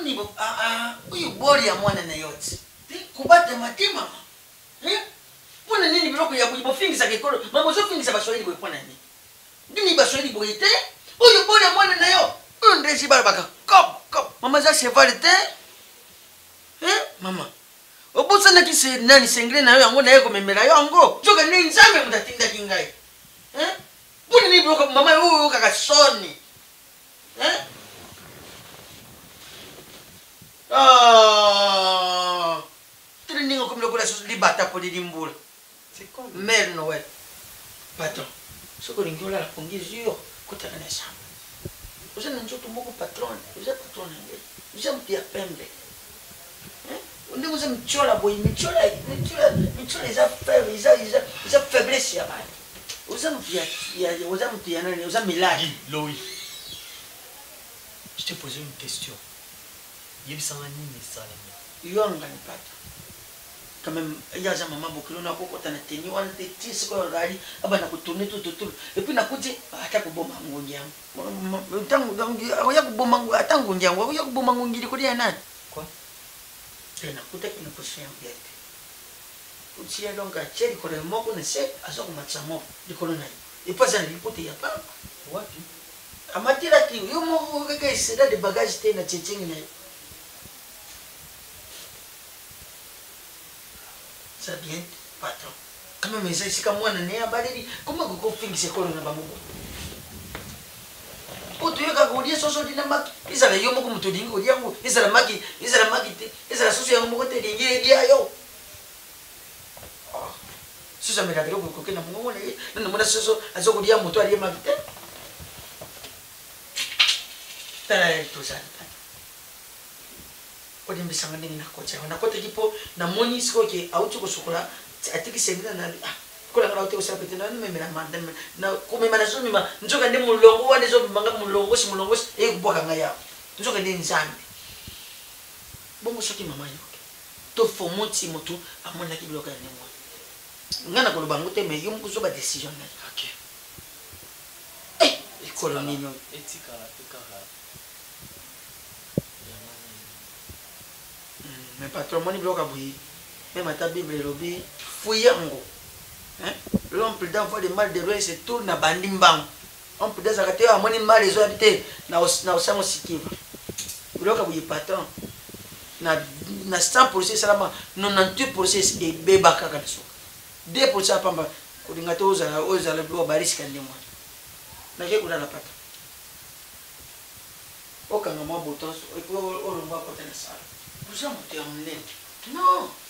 Boni bo uyu bori ya mwana na yote. Kubata matima. Pona nini biloko ya bofingisa kekolo. Mama zo fingisa baswahili bo pona nini? Ndini baswahili bo ite. Uyu bori ya mwana na yo. Uyu ndesi baka. Kop. Mama za cheval te. Mama. Obusa na kise nani sengre na yo yango na yeko memera yo yango. Joka ni nzambe mutatinda kingai. Pona nini biloko mama uyu kaka soni. Training comme le collège li bata pour les dimboul. C'est quoi? Mère Noël. Patron. Ce que l'on a la condition, quand on est ensemble. Vous êtes un jour tout beaucoup patron. Vous êtes patron. Vous êtes Pierre Pembe. Vous êtes Michola boy, Michola, ils ont faiblesse. Vous êtes Milad. Louis, je te pose une question. Il y a ça. Quand même, il y a un maman beaucoup de gens qui ont tenu un petit ce qu'on a dit, abana kutourner tout. Et puis na kuti atako bomba ngongia. Tangu ya kubomba atangu ngongia, ya kubomba ngongia kuri yana. Quoi? Tena kutaki na kusia mbete. Kusia donc a cheri kore moko ne se azoko matsamo dikono nai. Et pas ça ripote ya pa. Wapi? Amatira ki yo mo kaka iseda de bagage tena chechengi na. Ça bien, patron. Quand même, c'est comme moi, comment vous finissez quoi dans Bamogo? Oh, tu as gagné ce soir dynamique. Ils avaient eu beaucoup de dingo, ils avaient maki, ils avaient maki, ils avaient associé à mon côté de yo. Si ça me l'a dit, vous connaissez mon nom, non, mon associé à ce qu'on dit à mon toit, il m'a dit. T'as tout ça. Odi mbisangani na kocha na kote kipo na moni siko ke auto kusukula atiki sengina na kola ngala auto kusala petena na memera manda na kumema na zo mima njoka ndi mulongo wa zo manga mulongo e kuboka ngaya njoka ndi nzambi bongo soki mama yo to fomoti moto amona ki bloka ne mo ngana ko lubango te me yum kuzoba decision na okay ikola ninyo etika mais patron moni bloka bui même ta bible lobi fuyango l'homme prudent voit le mal de loin se tourne à bandimbang on peut dire que à moni mal les habiter na osamo sikiva bloka bui patron na 100% salama 98% e beba kaka so 2% pamba kulinga to oza le bloka bariska ndimo na ke kula na pata okanga mwa botos o lo mwa kota na sala. Vous avez monté en l'air. Non.